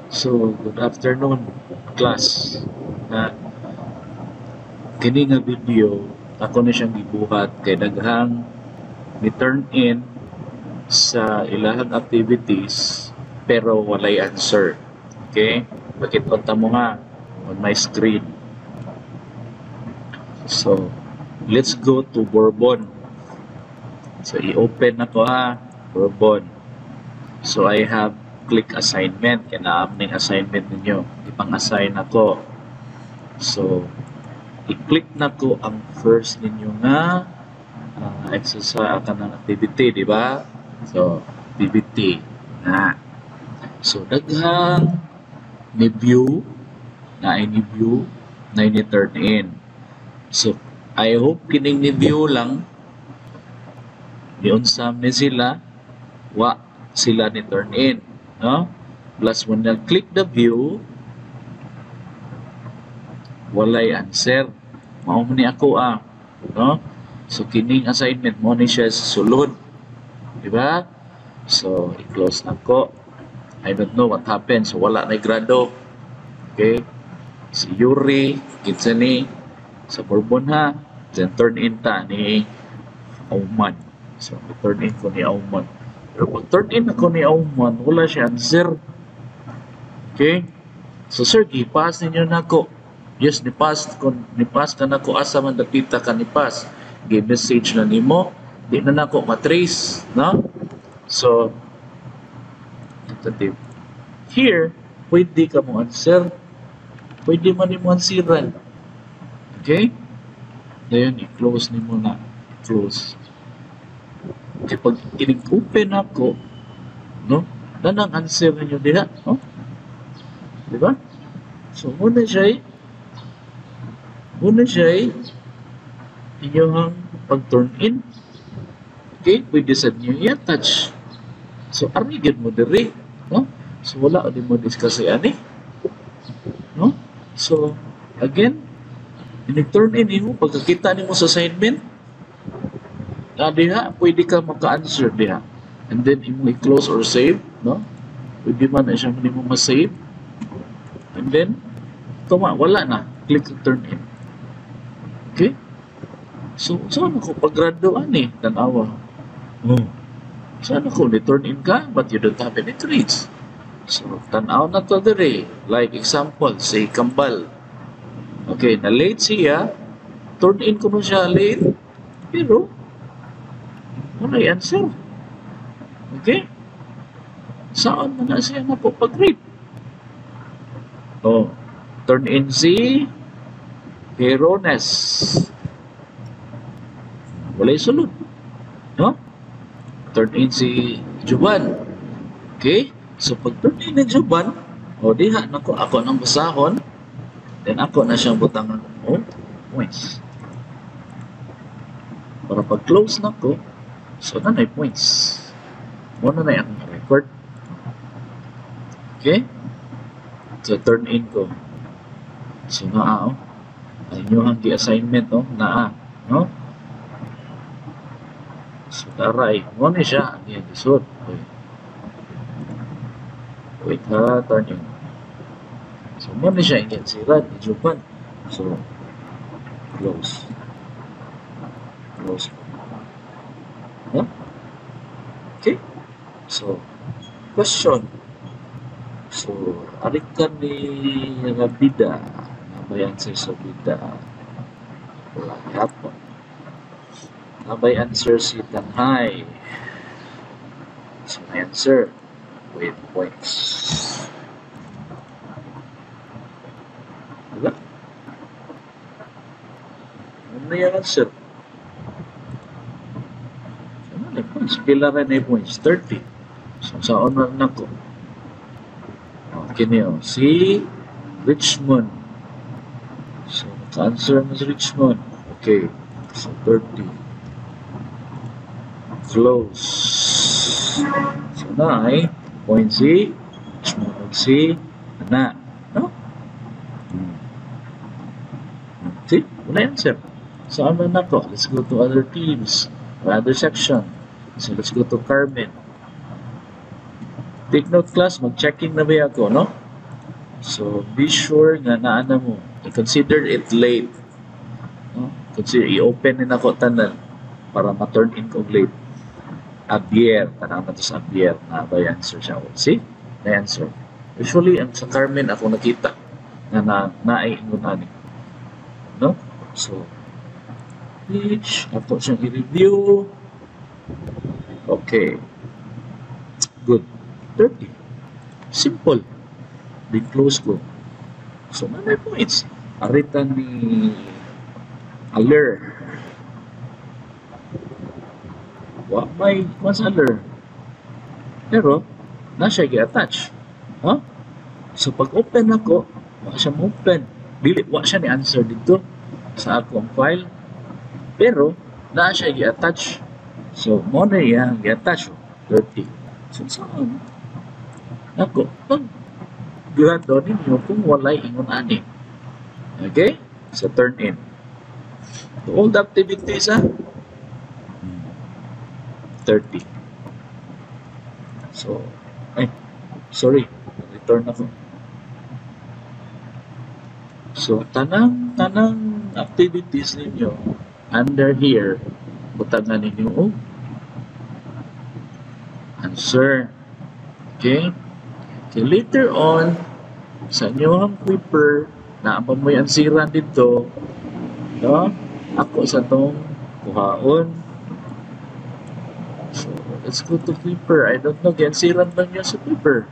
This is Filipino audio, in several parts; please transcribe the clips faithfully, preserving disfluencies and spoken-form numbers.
So, good afternoon, class. Na kini nga video, ako na siyang gibuhat kay daghang ni turn in sa ilahang activities pero walay answer. Okay? Makita mo nga on my screen. So, let's go to Bourbon. So, i-open na ko ha, Bourbon. So, I have click assignment. Kaya na-up assignment ninyo. Ipang-assign ako. So, i-click na ko ang first ninyo nga uh, exercise ka ng activity, di ba? So, activity. Na. So, daghang ni view na ini view na ini turn in. So, I hope kining ni view lang niunsam ni sila wa sila ni turn in, no? Plus when you click the view walay answer. Mao man ni ako ah, no? So kining assignment mo ni siya sa sulod, di ba? So i-close na ko. I don't know what happened, so wala na grado. Okay? Si Yuri kinsa ni sa Bourbon ha, then turn in ta ni Auman. So turn in ko ni Auman. Pero pag turn in ako ni Auman, wala siya answer. Okay? So sir, gi-pass ninyo na ko. Yes, ni-pass ko, ni-pass ka na ko asa man dakita ka ni-pass. Gi-message na nimo, di na nako matrace, no? So here, pwede ka mo answer. Pwede man mo ansiran. Okay? Dayon, i-close nimo na. Close. Okay, pag inig-open ako, no? Nanang answer ninyo diha, no? Di ba? So, muna siya muna siya inyong pag-turn in. Okay? Pwede sa nyo i-attach. So, arigid mo diri, no? So, wala o di mo discuss ani. No? So, again, inig-turn in mo, pagkakita ni mo sa assignment, na diha, pwede ka maka-answer diha. And then, imo i-close or save, no? Pwede man na siya mo ma-save. And then, tuma, wala na. Click turn in. Okay? So, saan ako pag-graduan eh? Tanawa. Oh. Saan ako? Turn in ka, but you don't have any grades. So, tanaw na to dere. Like example, say, Kambal. Okay, na late siya. Turn in ko na siya late. Pero, wala yung answer. Okay? Saan mo na siya na po pag-grade? Oh, turn in si Herones. Wala yung sulod. No? Turn in si Juban. Okay? So, pag turn in ni Juban, o diha, nako, ako nang basahon, then ako na siyang butangan. Oh, points. Para pag-close na ko, so na na points. Muna na yung record. Okay? So, turn in ko. So, naa, oh. Ay nyo ang assignment, oh. Naa, no? So, taray. Muna siya. Ang yung isod. Okay. Wait ha, turn in. So, muna siya. Ang sirat. Ijupan. So, close. Close. Huh? Okay? So, question. So, arik ka ni nga bida. Nabay answer sa bida. Wala hapon. Nabay answer si Tanhay. So, answer. With points. Diba? Ano yung answer? Ano na points? Pila rin na points? thirty. So, saan na na ko? Okay niyo. Si Richmond. So, naka-answer mo si Richmond. Okay. So, thirty. Close. So, na ay point si Richmond si Ana. No? Hmm. See? Wala answer. So, ano na ko? Let's go to other teams. Or other section. So, let's go to Carmen. Take note class, mag-checking na ba ako, no? So, be sure nga naana mo. I-consider it late. No? Consider, i-open din ako tanan para ma-turn in ko late. Abier. Tanaw na to sa Abier. Na ba yung answer siya? See? Na answer. Usually, ang sa Carmen ako nakita na na naiingon ani. No? So, which ako siyang i-review. Okay. Good. thirty. Simple. Di close ko. So, may points. Arita ni Aler. Wa may mas Aler. Pero, na siya i-attach. Huh? So, pag open ako, wa siya ma-open. Dili, wa siya ni-answer dito sa akong file. Pero, na siya i-attach. So, mo na yan, i-attach. thirty. So, saan? Ako, pag grado ninyo kung walay ingon ani. Okay? So, turn in. To all the activities, ha? thirty. So, ay, sorry. Return ako. So, tanang, tanang activities ninyo under here, butangan ninyo, oh, answer. Okay? Okay, later on, sa inyong paper, naapa mo yung ansiran dito, no? Ako sa tong kuhaon. So, let's go to paper. I don't know, gansiran ba niya sa paper?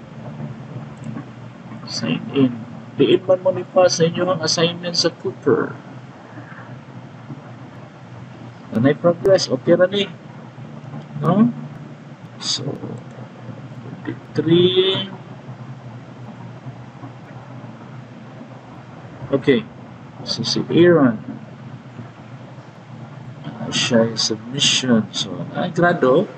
Sign in. Diin man mo ni pa sa inyong assignment sa paper. Nanay progress, okay ra ni. No? So, three. Okay. So, si Aaron. Uh, siya yung submission. So, ah, grado.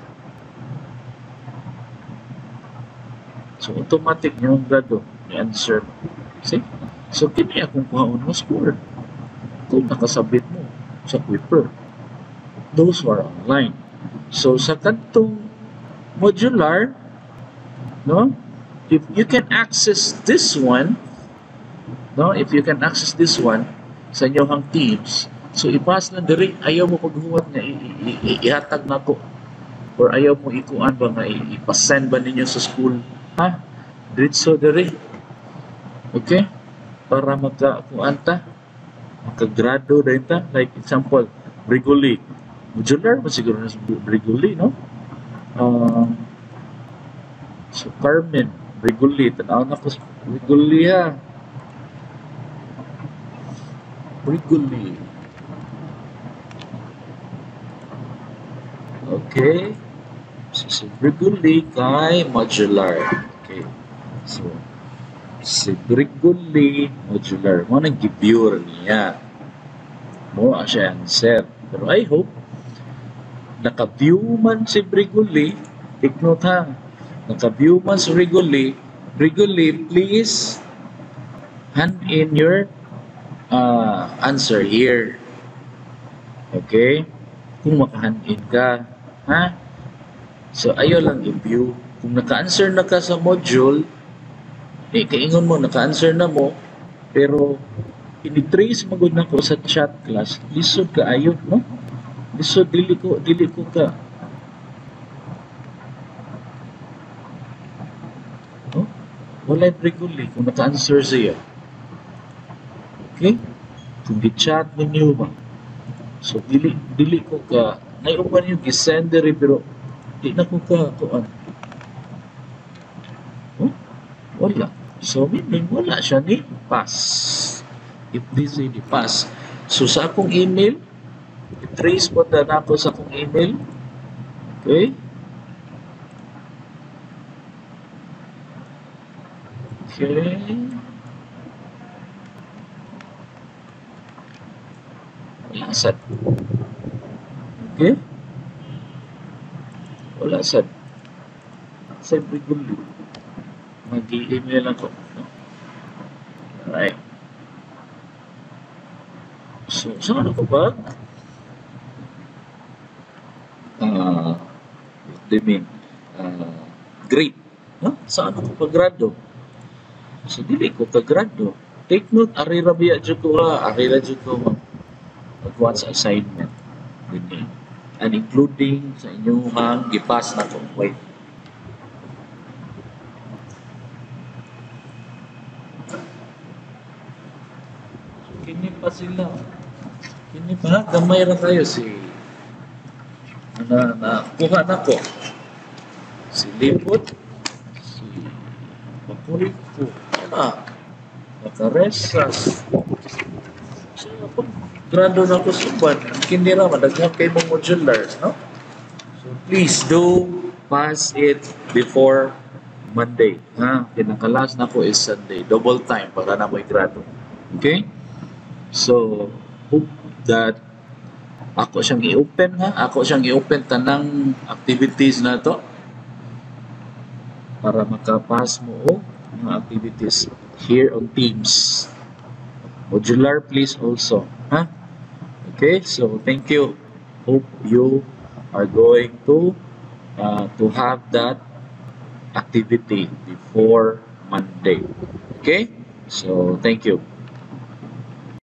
So, automatic yung grado. May answer. See? So, kini akong kuhaon mo score. Kung nakasabit mo sa Quipper. Those who are online. So, sa kantong modular, no? If you can access this one, no? If you can access this one sa inyong teams, so ipas na diri, ayaw mo paghuwat nga ihatag na ko or ayaw mo ikuan ba nga ipasend ba ninyo sa school, ha? Diretso diri. Okay? Para magka-kuan ta, magka-grado din ta. Like example, Brigoli. Modular ba siguro na sa Brigoli, no? Uh, so, Carmen, Brigoli. Tanaw na ko sa Brigoli, ha? Brigoli. Okay. So, si Brigoli kay modular. Okay. So, si Brigoli modular. Mo nang gibure niya. Mo siya answer. Pero I hope naka-view man si Brigoli. Take note, ha. Naka-view man si Brigoli. Brigoli, please hand in your uh, answer here. Okay? Kung maka-hand in ka. Ha? So, ayaw lang i-view. Kung naka-answer na ka sa module, eh, kaingon mo, naka-answer na mo, pero ini-trace magod na ko sa chat class, lisod ka ayaw, no? Lisod, dili ko, dili ko ka. No? Wala yung regularly kung naka-answer siya. Okay? Kung gi-chat ninyo ba? So, dili, dili ko ka, naiuban yung gisenderi, pero di na ko ka, kuan. Oh? Wala. So, meaning, wala siya ni pass. If this is the pass. So, sa akong email, i-trace po na ako sa akong email. Okay? Okay. Wala sad. Okay? Wala sad. Siyempre gulo. Mag-i-email ako. No? Alright. So, saan ako ba? Ah, uh, what do you mean? Uh, grade. Huh? Saan ako pag-grado? So dili ko kagrado. Take note, ari ra biya jud ko ha, ari ra jud ko mag magkuha sa assignment dinhi. And including sa inyong gipas na ko. Wait. Kini pa sila. Kini pa, gamay ra tayo si na, na kuha na ko. Si Lipot, si Makuriko, ah, Nakaresas. So, pag grado na ko suban, hindi ra madaghan kay mong modulars, no? So, please do pass it before Monday. Ha? Kinakalas na ko is Sunday. Double time para na may grado. Okay? So, hope that ako siyang i-open ha. Ako siyang i-open tanang activities na to para makapass mo o mga activities here on Teams. Modular please also. Ha? Okay, so thank you. Hope you are going to uh, to have that activity before Monday. Okay? So thank you.